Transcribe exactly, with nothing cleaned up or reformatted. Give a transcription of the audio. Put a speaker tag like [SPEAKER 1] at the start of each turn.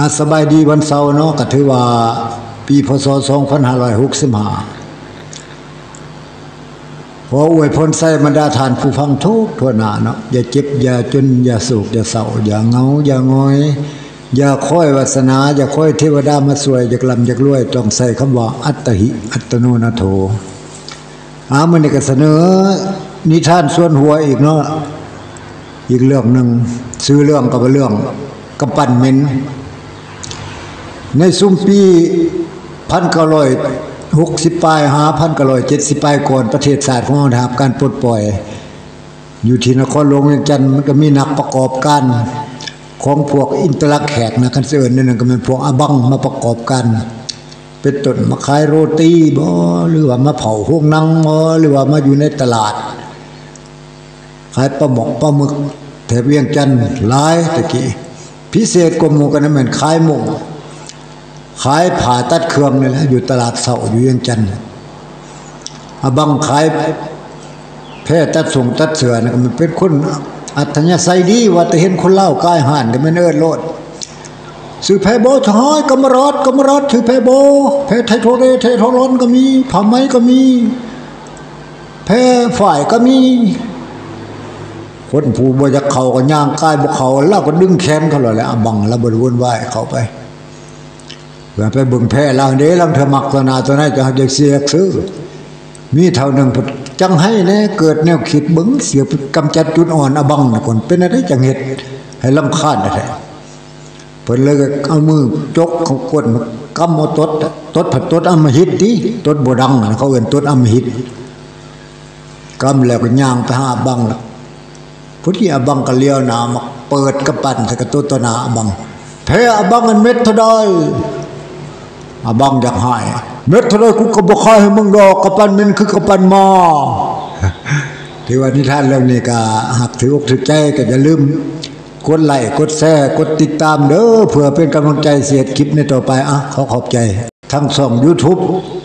[SPEAKER 1] สบายดีวันเสาร์เนาะก็ถือว่าปีพศสองพันห้าร้อยหกสิบห้าขออวยพรใส่บรรดาทานผู้ฟังทุกทั่วหน้าเนาะอย่าเจ็บอย่าจนอย่าโศกอย่าเศร้าอย่าเหงาอย่างงอยอย่าค่อยวาสนาอย่าค่อยเทวดามาสวยอยากลำอยากรวยต้องใส่คำว่าอัตตหิอัตโนนาโถอามันนี่ก็เสนอนิทานส่วนหัวอีกเนาะอีกเรื่องหนึ่งซื้อเรื่องกับเรื่องกำปั้นเม้นในซุ้มปีพันเก้าร้อยหกสิบปลายหาพันเก้าร้อยเจ็ดสิบปลายก่อนประเทศศาสตร์ของเราทำการปลดปล่อยอยู่ที่นครหลวงเวียงจันทร์มันก็มีนักประกอบการของพวกอินเตอร์ลักแขกนะกันเสื่อนี่นั่นก็เป็นพวกอาบังมาประกอบกันเป็นต้นมาขายโรตีบ่หรือว่ามาเผาห้วงนังบ่หรือว่ามาอยู่ในตลาดขายปลาหมกปลาหมึกแถวเวียงจันทร์หลายตะกี้พิเศษกว่าหมู่กันนั่นแม่นขายหมูขายผ่าตัดเครื่องนี่แหละอยู่ตลาดเสาอยู่เวียงจันทร์อาบังขายแพร่ตัดส่งตัดเสือนะมันเป็นคนอัธยาศัยดีว่าแต่เห็นคนเล่ากายห่านก็ไม่เนิดโลดซื้อแพโบชอยกำมรอดกำมรอดซื้อแพโบแพไทโทเรไทโทร้อนก็มีผ้าไหมก็มีแพฝ่ายก็มีคนผู้บ่จะเขาก็ย่างกายบ่เขาแล้วก็ดึงแขนเขาเลยแหละอาบังแล้วบ่วนไหวเขาไปเพื่อไปเบิ่งแพเราเด้ลังเธอมักตัวนาตัวนั้นจะจะเสียซื้อมีเท่านึงจังให้แน่เกิดแนวคิดเบิ่งเสียกำจัดจุดอ่อนอาบังน่ะคนเป็นอะไรจังเฮ็ดให้รำคาญแท้เพิ่นเลยก็เอามือจกเขากดมากำเอาตดตดผัดตดอำมหิตติตดบ่ดังเขาเอิ้นตดอำมหิตกำแล้วก็ย่างไปหาอาบังล่ะพุทธิอาบังก็เลี้ยวหน้ามาเปิดกระปั้นใส่กระตุ้นตัวหน้าอาบังแพ้อาบังมันเม็ดเท่าใดอาบังอยากหายเม็ดเท่าใดกูก็บ่ค่อยให้มึงดอกกระปั้นมันคือกระปั้นหม้อที่ว่านิทานเรื่องนี้ก็หากถืออกถือใจก็อย่าลืมกดไลค์กดแชร์กดติดตามเด้อเพื่อเป็นกำลังใจเสียดคลิปในต่อไปอ่ะขอขอบใจทั้งช่อง YouTube